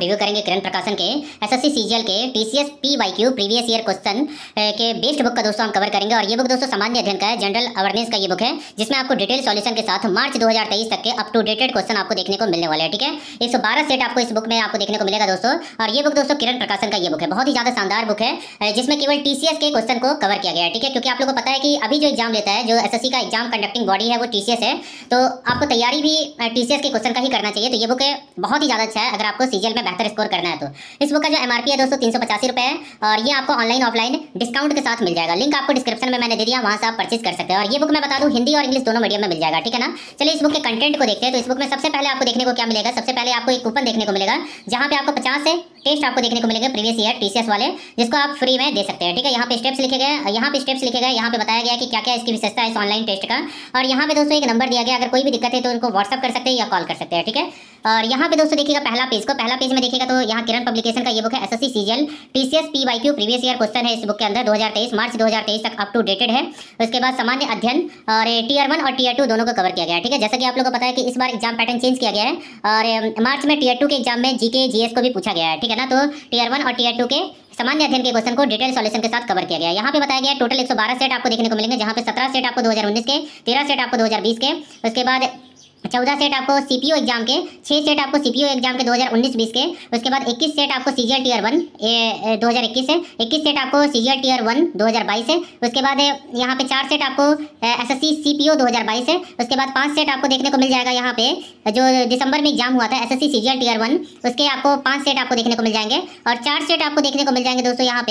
Review करेंगे किरण प्रकाशन के SSC CGL के TCS PYQ previous year question के बेस्ट बुक का दोस्तों हम कवर करेंगे। और ये बुक दोस्तों सामान्य अध्ययन का है, जनरल अवेयरनेस का ये बुक है, जिसमें आपको डिटेल सॉल्यूशन के साथ मार्च 2023 तक के अप टू डेटेड क्वेश्चन आपको देखने को मिलने वाले हैं। ठीक है, 112 सेट आपको इस बुक में आपको देखने को मिलेगा दोस्तों। और ये बुक दोस्तों किरण प्रकाशन का ये बुक है, बहुत ही ज्यादा शानदार बुक है, जिसमें केवल टीसीएस के क्वेश्चन को कवर किया गया है। ठीक है, क्योंकि आप लोगों को पता है कि अभी जो एग्जाम लेता है, जो एसएससी का एग्जाम कंडक्टिंग बॉडी है वो टीसीएस है, तो आपको तैयारी भी टीसीएस के क्वेश्चन का ही करना चाहिए। तो ये बुक बहुत ही ज्यादा अच्छा है अगर आपको सीजीएल में बेहतर स्कोर करना है तो। इस बुक का जो एमआरपी है दोस्तों 385 रुपये है, और ये आपको ऑनलाइन ऑफलाइन डिस्काउंट के साथ मिल जाएगा। लिंक आपको डिस्क्रिप्शन में मैंने दे दिया, वहां से आप परचेज कर सकते हैं। और ये बुक मैं बता दूं हिंदी और इंग्लिश दोनों मीडियम में मिल जाएगा। ठीक है ना, चलिए इस बुक के कंटेंट को देखते हैं। तो इस बुक में सबसे पहले आपको देखने को क्या मिलेगा, सबसे पहले आपको एक कूपन देखने को मिलेगा, जहां पे आपको 50 से टेस्ट आपको देखने को मिलेंगे प्रीवियस ईयर टीसीएस वाले, जिसको आप फ्री में दे सकते हैं। ठीक है, यहाँ पे स्टेप्स लिखे गए, यहाँ पे स्टेप्स लिखे गए, यहाँ पे बताया गया कि क्या क्या इसकी विशेषता है इस ऑनलाइन टेस्ट का। और यहाँ पे दोस्तों एक नंबर दिया गया, अगर कोई भी दिक्कत है तो उनको व्हाट्सअप कर सकते हैं या कॉल कर सकते हैं। ठीक है, और यहाँ पे दोस्तों देखिएगा पहला पेज में देखिएगा तो यहाँ किरण पब्लिकेशन का ये बुक है, SSC CGL TCS PYQ previous year question है इस बुक के अंदर 2023 मार्च 2023 तक अप टू डेटेड है। उसके बाद सामान्य अध्ययन और टीयर 1 और टीयर 2 दोनों को कवर किया गया है। ठीक है, जैसा कि आप लोगों को पता है कि इस बार एग्जाम पैटर्न चेंज किया गया है, और मार्च में टीयर 2 के एग्जाम में जीके जीएस को भी पूछा गया है। ठीक है ना, तो टीयर 1 और टीयर 2 के सामान्य अध्ययन के क्वेश्चन को डिटेल सॉल्यूशन के साथ कवर किया गया है। यहाँ पे बताया गया टोटल 112 सेट आपको देखने को मिलेंगे, जहाँ पे 17 सेट आपको 2019 के, 13 सेट आपको 2020 के, उसके बाद 14 सेट आपको सीपीओ एग्जाम के, 6 सेट आपको सीपीओ एग्जाम के 2019-20 के, उसके बाद 21 सेट आपको सीजीएल टीयर 1 2021 है, 21 सेट आपको सीजीएल टीयर 1 2022 है, उसके बाद यहाँ पे 4 सेट आपको एसएससी सीपीओ 2022 है, उसके बाद 5 सेट आपको देखने को मिल जाएगा यहाँ पे जो दिसंबर में एग्जाम हुआ था एसएससी सीजीएल टीयर 1, उसके आपको 5 सेट आपको देखने को मिल जाएंगे, और 4 सेट आपको देखने को मिल जाएंगे दोस्तों यहाँ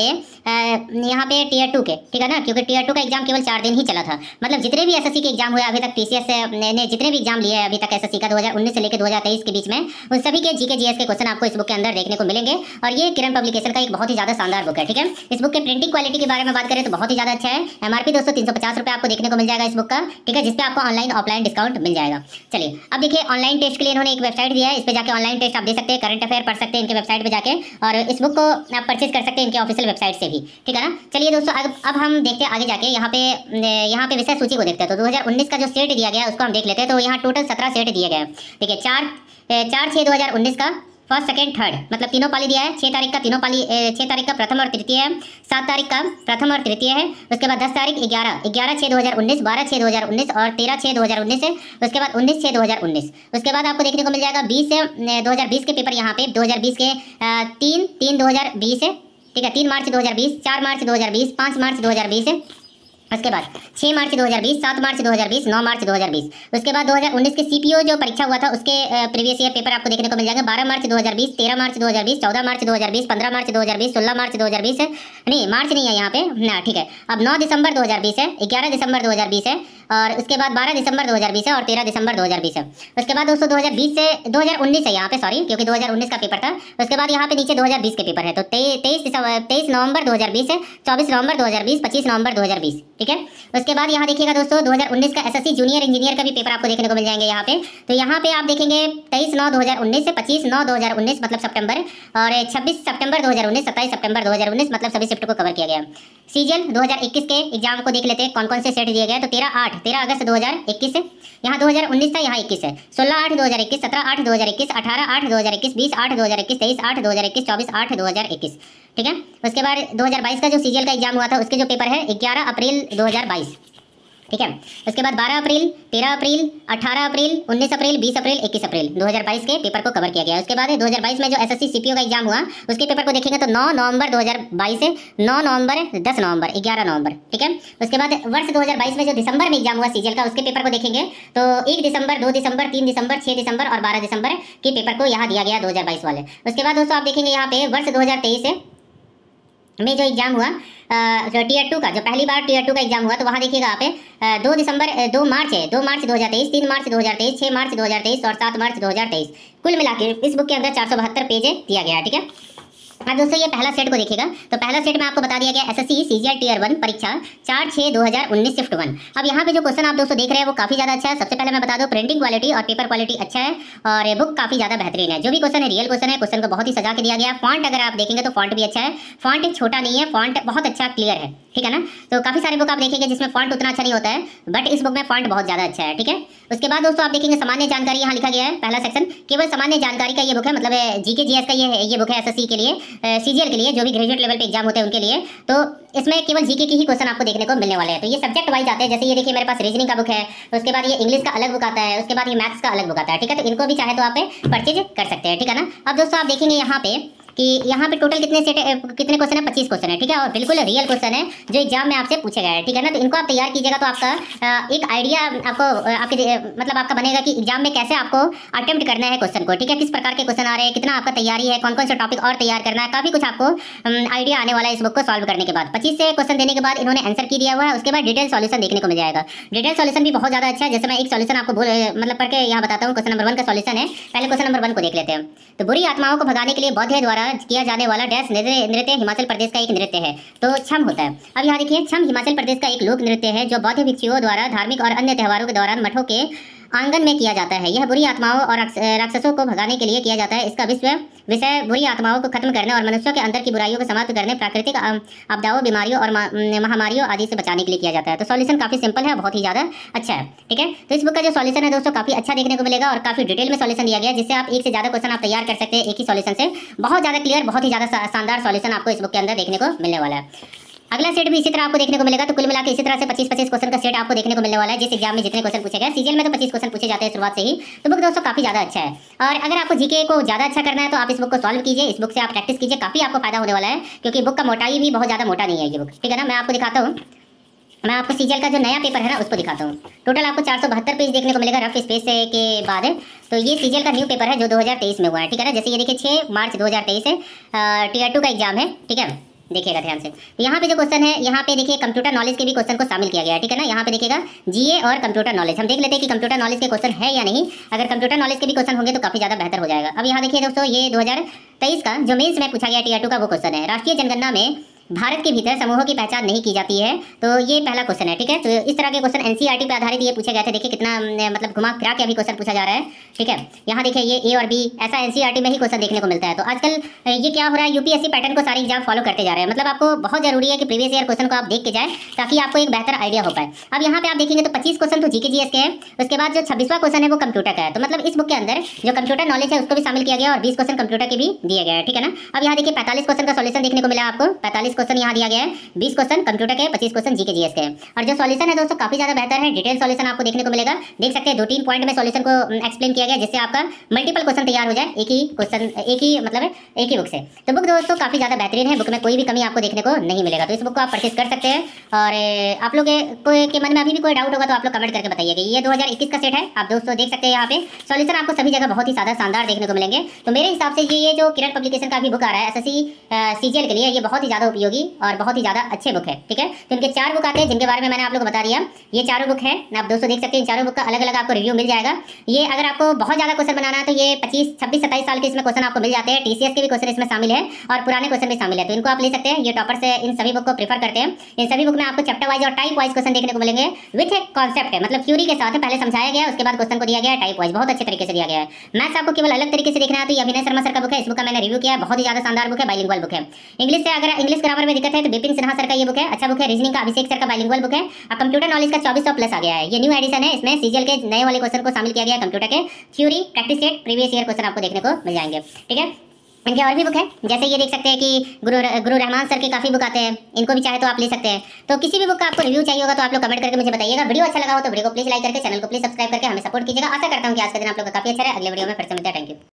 पे टीयर 2 के। ठीक है ना, क्योंकि टीयर 2 का एग्जाम केवल 4 दिन ही चला था, मतलब जितने भी एसएससी के एग्जाम हुए अभी तक टीसीएस ने जितने भी एग्जाम लिए अभी तक एसएससी का 2019 से लेकर 2023 के बीच में, उन सभी के जीके जीएस के क्वेश्चन आपको इस बुक के अंदर देखने को मिलेंगे। और ये किरण पब्लिकेशन का एक बहुत ही ज्यादा शानदार बुक है। ठीक है, इस बुक के प्रिंटिंग क्वालिटी के बारे में बात करें तो बहुत ही ज्यादा अच्छा है। एमआरपी दोस्तों 350 रुपये आपको देखने को मिल जाएगा इस बुक का। ठीक है, जिसपे आपको ऑनलाइन ऑफलाइन डिस्काउंट मिल जाएगा। चलिए अब देखिए ऑनलाइन टेस्ट के लिए इन्होंने एक वेबसाइट दिया है, इस पे जाके ऑनलाइन टेस्ट आप दे सकते हैं, करंट अफेयर पढ़ सकते हैं इनके वेबसाइट पे जाके, और इस बुक को आप परचेज कर सकते हैं इनके ऑफिशियल वेबसाइट से भी। ठीक है ना, चलिए दोस्तों अब हम देखते हैं आगे जाके यहाँ पे विषय सूची को देखते हैं। तो 2019 का जो सेट दिया गया है उसको हम देख लेते हैं। तो यहाँ टोटल 17 सेट दिए गए हैं। ठीक है, 4/6/2019 का फर्स्ट सेकेंड थर्ड मतलब तीनों पाली दिया है। 6 तारीख का तीनों पाली, 6 तारीख का प्रथम और तृतीय है, 7 तारीख का प्रथम और तृतीय है, उसके बाद 10 तारीख 11/6/2019, 12/6/2019 और 13/6/2019 है, उसके बाद 19/6/2019। उसके बाद आपको देखने को मिल जाएगा 20/2020 के पेपर, यहाँ पे 2020 के 3/3/2020 है। ठीक है, 3 मार्च 2020, 4 मार्च 2020, 5 मार्च 2020 है, उसके बाद 6 मार्च 2020, 7 मार्च 2020, 9 मार्च 2020। उसके बाद 2019 के सीपीओ जो परीक्षा हुआ था उसके प्रीवियस ईयर पेपर आपको देखने को मिल जाएंगे 12 मार्च 2020, 13 मार्च 2020, 14 मार्च 2020, 15 मार्च 2020, 16 मार्च 2020 है, नहीं मार्च नहीं है यहाँ पे ना। ठीक है, अब 9 दिसंबर 2020 है, 11 दिसंबर 2020 है, और उसके बाद 12 दिसंबर 2020 है, और 13 दिसंबर 2020 है। उसके बाद दोस्तों 2020 से 2019 है यहाँ पे, सॉरी क्योंकि 2019 का पेपर था। उसके बाद यहाँ पे नीचे 2020 के पेपर है, तो 23 नवंबर 2020 है, 24 नवंबर 2020, 25 नवंबर 2020। ठीक है, उसके बाद यहाँ देखिएगा दोस्तों 2019 का एसएससी जूनियर इंजीनियर का भी पेपर आपको देखने को मिल जाएंगे यहाँ पे। तो यहाँ पे आप देखेंगे 23/9/2019 से 25/9/2019 मतलब सितंबर, और 26 सितंबर 2019, 27 सितंबर 2019 मतलब सभी शिफ्ट को कवर किया गया। सीजीएल 2021 के एग्जाम को देख लेते हैं कौन कौन से सेट दिए गए। तो 13 अगस्त 2021 है, यहाँ 2019 था, यहाँ 21 है, 16/8/2021, 17/8/2021, 18/8/2021, 20/8/2021, 23/8/2021, 24/8/2021। ठीक है, उसके बाद 2022 का जो सीजीएल का एग्जाम हुआ था उसके जो पेपर है 11 अप्रैल 2022। ठीक है, उसके बाद 12 अप्रैल, 13 अप्रैल, 18 अप्रैल, 19 अप्रैल, 20 अप्रैल, 21 अप्रैल 2022 के पेपर को कवर किया गया है। उसके बाद 2022 में जो एसएससी सीपीओ का एग्जाम हुआ उसके पेपर को देखेंगे तो 9 नवंबर 2022 से 9 नवंबर, 10 नवंबर, 11 नवंबर। ठीक है, उसके बाद वर्ष 2022 में जो दिसंबर में एग्जाम हुआ सीजीएल का उसके पेपर को देखेंगे तो 1 दिसंबर, 2 दिसंबर, 3 दिसंबर, 6 दिसंबर और 12 दिसंबर के पेपर को यहाँ दिया गया 2022 वाले। उसके बाद दोस्तों आप देखेंगे यहाँ पे वर्ष 2023 में जो एग्जाम हुआ जो टीयर 2 का, जो पहली बार टीयर 2 का एग्जाम हुआ, तो वहाँ देखिएगा आप 2 मार्च है, 2 मार्च 2023, 3 मार्च 2023, 6 मार्च 2023 और 7 मार्च 2023। कुल मिलाकर इस बुक के अंदर 472 पेज दिया गया है। ठीक है, अब दोस्तों ये पहला सेट को देखिएगा, तो पहला सेट में आपको बता दिया गया एसएससी सीजीएल टियर 1 परीक्षा 4/6/2019 शिफ्ट 1। अब यहाँ पे जो क्वेश्चन आप दोस्तों देख रहे हैं वो काफी ज्यादा अच्छा है। सबसे पहले मैं बता दूं प्रिंटिंग क्वालिटी और पेपर क्वालिटी अच्छा है और ये बुक काफी ज्यादा बेहतरीन है। जो भी क्वेश्चन है रियल क्वेश्चन है, क्वेश्चन को बहुत ही सजा के दिया गया। फॉन्ट अगर आप देखेंगे तो फॉन्ट भी अच्छा है, फॉन्ट छोटा नहीं है, फॉन्ट बहुत अच्छा क्लियर है, ठीक है ना। तो काफी सारे बुक आप देखेंगे जिसमें फॉन्ट उतना अच्छा नहीं होता है, बट इस बुक में फॉन्ट बहुत ज्यादा अच्छा है, ठीक है। उसके बाद दोस्तों आप देखेंगे सामान्य जानकारी, यहाँ लिखा गया है पहला सेक्शन केवल सामान्य जानकारी का ये बुक है, मतलब जीके जीएस का ये बुक है एसएससी के लिए, सीजीएल के लिए, जो भी ग्रेजुएट लेवल पे एग्जाम होते हैं उनके लिए। तो इसमें केवल जीके के ही क्वेश्चन आपको देखने को मिलने वाले हैं। तो ये सब्जेक्ट वाइज आते हैं, जैसे ये देखिए मेरे पास रीजनिंग का बुक है, उसके बाद ये इंग्लिश का अलग बुक आता है, उसके बाद ये मैथ्स का अलग बुक आता है, ठीक है। तो इनको भी चाहे तो आप परचेज कर सकते हैं, ठीक है ना। अब दोस्तों आप देखेंगे यहाँ पे कि यहाँ पे टोटल कितने क्वेश्चन है, 25 क्वेश्चन है, ठीक है, और बिल्कुल रियल क्वेश्चन है जो एग्जाम में आपसे पूछे गए हैं, ठीक है ना। तो इनको आप तैयार कीजिएगा तो आपका एक आइडिया आपको मतलब आपका बनेगा कि एग्जाम में कैसे आपको अटेम्प्ट करना है क्वेश्चन को, ठीक है, किस प्रकार के क्वेश्चन आ रहे हैं, कितना आपका तैयारी है, कौन कौन से टॉपिक और तैयार करना है, काफी कुछ आपको आइडिया आने वाला है इस बुक को सॉल्व करने के बाद। 25 से क्वेश्चन देने के बाद इन्होंने आंसर की दिया हुआ है, उसके बाद डिटेल सॉल्यूशन देखने को मिल जाएगा। डिटेल सॉल्यूशन भी बहुत ज्यादा अच्छा है। जैसे मैं एक सॉल्यूशन आपको मतलब पढ़ के यहाँ बताता हूँ। क्वेश्चन नंबर 1 का सॉल्यूशन है, पहले क्वेश्चन नंबर 1 को देख लेते हैं। तो बुरी आत्माओं को भगाने के लिए बौद्ध द्वारा किया जाने वाला डैश नृत्य हिमाचल प्रदेश का एक नृत्य है, तो छम होता है। अब यहाँ देखिए छम हिमाचल प्रदेश का एक लोक नृत्य है जो बौद्ध भिक्षुओं द्वारा धार्मिक और अन्य त्योहारों के दौरान मठों के आंगन में किया जाता है। यह बुरी आत्माओं और राक्षसों को भगाने के लिए किया जाता है। इसका विषय बुरी आत्माओं को खत्म करने और मनुष्यों के अंदर की बुराइयों को समाप्त करने, प्राकृतिक आपदाओं, बीमारियों और महामारियों आदि से बचाने के लिए किया जाता है। तो सॉल्यूशन काफी सिंपल है, बहुत ही ज्यादा अच्छा है, ठीक है। तो इस बुक का जो सॉल्यूशन है दोस्तों काफी अच्छा देखने को मिलेगा और काफी डिटेल में सॉल्यूशन दिया गया है, जिससे आप एक से ज्यादा क्वेश्चन आप तैयार कर सकते हैं एक ही सॉल्यूशन से। बहुत ज्यादा क्लियर, बहुत ही ज्यादा शानदार सॉल्यूशन आपको इस बुक के अंदर देखने को मिलने वाला है। अगला सेट भी इसी तरह आपको देखने को मिलेगा। तो कुल मिलाकर इसी तरह से 25-25 क्वेश्चन का सेट आपको देखने को मिलने वाला है, जिस एग्जाम में जितने क्वेश्चन पूछे गए। सीजीएल में तो 25 क्वेश्चन पूछे जाते हैं शुरुआत से ही। तो बुक दोस्तों काफी ज्यादा अच्छा है और अगर आपको जीके को ज्यादा अच्छा करना है तो आप इस बुक को सॉल्व कीजिए, इस बुक से आप प्रैक्टिस कीजिए, काफी आपको फायदा होने वाला है, क्योंकि बुक का मोटाई भी बहुत ज्यादा मोटा नहीं है ये बुक, ठीक है ना। मैं आपको दिखाता हूँ, मैं आपको सीजीएल का जो नया पेपर है ना उसको दिखाता हूँ। टोटल आपको 472 पेज देखने को मिलेगा रफ स्पेस के बाद। तो ये सीजीएल का न्यू पेपर है जो 2023 में हुआ है, ठीक है ना। जैसे ये देखिए 6 मार्च 2023 है, टियर 2 का एग्जाम है, ठीक है। देखिएगा ध्यान से, तो यहाँ पे जो क्वेश्चन है, यहाँ पे देखिए कंप्यूटर नॉलेज के भी क्वेश्चन को शामिल किया गया है, ठीक है ना। यहाँ पे देखिएगा जीए और कंप्यूटर नॉलेज, हम देख लेते हैं कि कंप्यूटर नॉलेज के क्वेश्चन है या नहीं। अगर कंप्यूटर नॉलेज के भी क्वेश्चन होंगे तो काफी ज्यादा बेहतर हो जाएगा। अब यहाँ देखिए दोस्तों, ये 2023 का जो मेंस में पूछा गया टियर 2 का वो क्वेश्चन है। राष्ट्रीय जनगणना में भारत के भीतर समूहों की पहचान नहीं की जाती है, तो ये पहला क्वेश्चन है, ठीक है। तो इस तरह के क्वेश्चन एनसीईआरटी पे आधारित ये पूछे गए थे। देखिए कितना मतलब घुमा फिरा के अभी क्वेश्चन पूछा जा रहा है, ठीक है। यहाँ देखिए ये ए और बी ऐसा एनसीईआरटी में ही क्वेश्चन देखने को मिलता है। तो आजकल ये क्या हो रहा है, यूपीएससी पैटर्न को सारे एग्जाम फॉलो करते जा रहे हैं। मतलब आपको बहुत जरूरी है कि प्रीवियस ईयर क्वेश्चन को आप देख के जाए ताकि आपको एक बेहतर आइडिया हो पाए। अब यहाँ पे आप देखेंगे तो 25 क्वेश्चन तो जीके जीएस के हैं, उसके बाद जो 26वां क्वेश्चन है वो कंप्यूटर का है। तो मतलब इस बुक के अंदर जो कंप्यूटर नॉलेज है उसको भी शामिल किया गया और 20 क्वेश्चन कंप्यूटर के भी दिए गए हैं, ठीक है ना। अब यहाँ देखिए 45 क्वेश्चन का सॉल्यूशन देखने को मिला आपको। 45 क्वेश्चन यहाँ दिया गया है, 20 क्वेश्चन कंप्यूटर के, 25 क्वेश्चन जीके जीएस के। और जो सॉल्यूशन है दोस्तों काफी ज्यादा बेहतर है, डिटेल सॉल्यूशन आपको देखने को मिलेगा। देख सकते हैं 2-3 पॉइंट में सॉल्यूशन को एक्सप्लेन किया गया, जिससे आपका मल्टीपल क्वेश्चन तैयार हो जाए एक ही क्वेश्चन, एक ही बुक से। तो बुक दोस्तों काफी ज्यादा बेहतरीन है, बुक में कोई भी कमी आपको देखने को नहीं मिलेगा। तो इस बुक को आप परचेज कर सकते हैं। और आप लोग के मन में अभी भी कोई डाउट होगा तो आप लोग कमेंट करके बताइएगा। ये 2021 का सेट है, आप दोस्तों देख सकते हैं यहाँ पे सॉल्यूशन आपको सभी जगह बहुत ही ज्यादा शानदार देखने को मिलेंगे। तो मेरे हिसाब से ये जो किरण पब्लिकेशन का भी बुक आ रहा है एसएससी सीजीएल के लिए, ये बहुत ही ज्यादा उपयोगी और बहुत ही ज्यादा अच्छे बुक है, ठीक है। तो इनके 4 बुक आते हैं जिनके बारे में मैंने आप लोग को बता दिया। ये चारों बुक है, आप दोस्तों देख सकते हैं। इन चारों बुक का अलग अलग आपको रिव्यू मिल जाएगा। ये अगर आपको बहुत ज्यादा क्वेश्चन बनाना है तो ये 25, 26, 27 साल के इसमें क्वेश्चन आपको मिल जाते हैं। टीसीएस के भी क्वेश्चन इसमें शामिल है और पुराने क्वेश्चन भी शामिल है, तो इनको आप ले सकते हैं। ये टॉपर से इन सभी बुक को प्रीफर करते हैं। इन सभी बुक में आपको चैप्टर वाइज और टाइप वाइज क्वेश्चन देखने को मिलेंगे विथ एक कॉन्सेप्ट है, मतलब थ्योरी के साथ पहले समझाया गया, उसके बाद क्वेश्चन को दिया गया टाइप वाइज, बहुत अच्छे तरीके से दिया गया है। मैथ्स आपको केवल अलग तरीके से देखना है तो ये अभिनय शर्मा सर का बुक है। इस बुक का मैंने रिव्यू किया है, बहुत ही ज्यादा शानदार बुक है, बाइलिंगुअल बुक है। इंग्लिश से अगर इंग्लिश ग्रामर में दिक्कत है तो बिपिन सिन्हा सर का ये बुक है, अच्छा बुक है। रीजनिंग का अभिषेक सर का बाइलिंगुअल बुक है। अब कंप्यूटर नॉलेज का 2400 प्लस आ गया है, ये न्यू एडिशन है। इसमें सीजीएल के नए वाले क्वेश्चन को शामिल किया गया है। कंप्यूटर के theory, practice set, previous year question आपको देखने को मिल जाएंगे, ठीक है। इनके और भी बुक है, जैसे ये देख सकते हैं कि गुरु रहमान सर के काफी बुक आते हैं, इनको भी चाहे तो आप ले सकते हैं। तो किसी भी बुक का आपको रिव्यू चाहिए होगा तो आप लोग कमेंट करके मुझे बताइएगा। वीडियो अच्छा लगा हो तो वीडियो को प्लीज लाइक करके, चैनल को प्लीज सब्सक्राइब करके हमें सपोर्ट कीजिएगा। आशा करता हूं कि आज का दिन आप लोग का काफी अच्छा रहे। अगले वीडियो में फिर से मिलते हैं। Thank you.